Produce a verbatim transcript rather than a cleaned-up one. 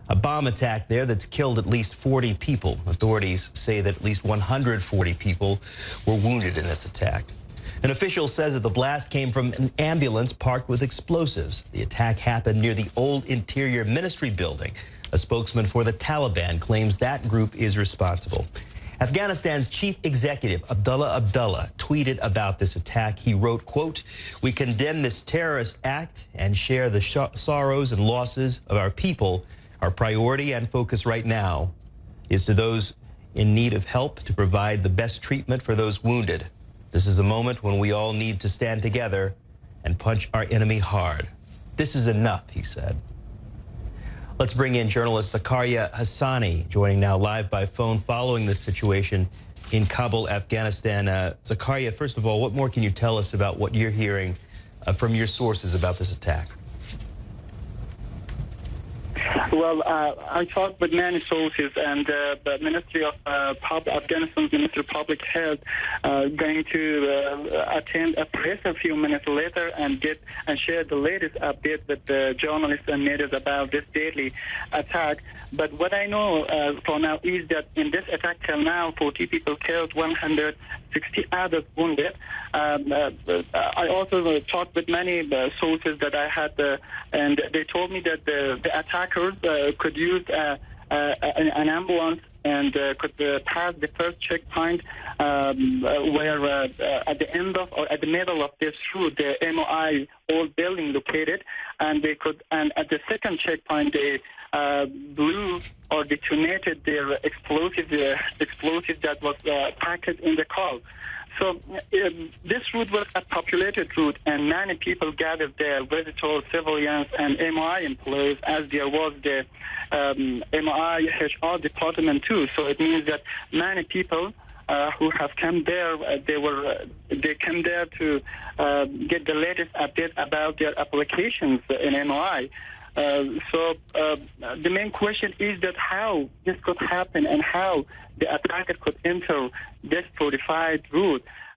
A bomb attack there that's killed at least forty people. Authorities say that at least one hundred forty people were wounded in this attack. An official says that the blast came from an ambulance parked with explosives. The attack happened near the old Interior Ministry building. A spokesman for the Taliban claims that group is responsible. Afghanistan's chief executive, Abdullah Abdullah, tweeted about this attack. He wrote, quote, "We condemn this terrorist act and share the sorrows and losses of our people. Our priority and focus right now is to those in need of help to provide the best treatment for those wounded. This is a moment when we all need to stand together and punch our enemy hard. This is enough," he said. Let's bring in journalist Zakaria Hassani, joining now live by phone following this situation in Kabul, Afghanistan. Uh, Zakaria, first of all, what more can you tell us about what you're hearing uh, from your sources about this attack? Well, uh, I talked with many sources, and uh, the Ministry of uh, Pub Afghanistan's Ministry of Public Health uh, going to uh, attend a press a few minutes later and get and share the latest update with the journalists and media about this deadly attack. But what I know uh, for now is that in this attack till now, forty people killed, one hundred sixty others wounded. Um, uh, I also uh, talked with many uh, sources that I had, uh, and they told me that the, the attackers uh, could use uh, uh, an, an ambulance and uh, could uh, pass the first checkpoint um, uh, where uh, uh, at the end of or at the middle of this route, the M O I old building located, and they could, and at the second checkpoint, they uh, blew or detonated their explosive, uh, explosive that was uh, packed in the car. So uh, this route was a populated route, and many people gathered there, visitors, civilians, and M O I employees, as there was the um, M O I H R department too. So it means that many people uh, who have come there, uh, they were uh, they came there to uh, get the latest update about their applications in M O I. Uh, so uh, the main question is that how this could happen and how the attacker could enter this fortified route.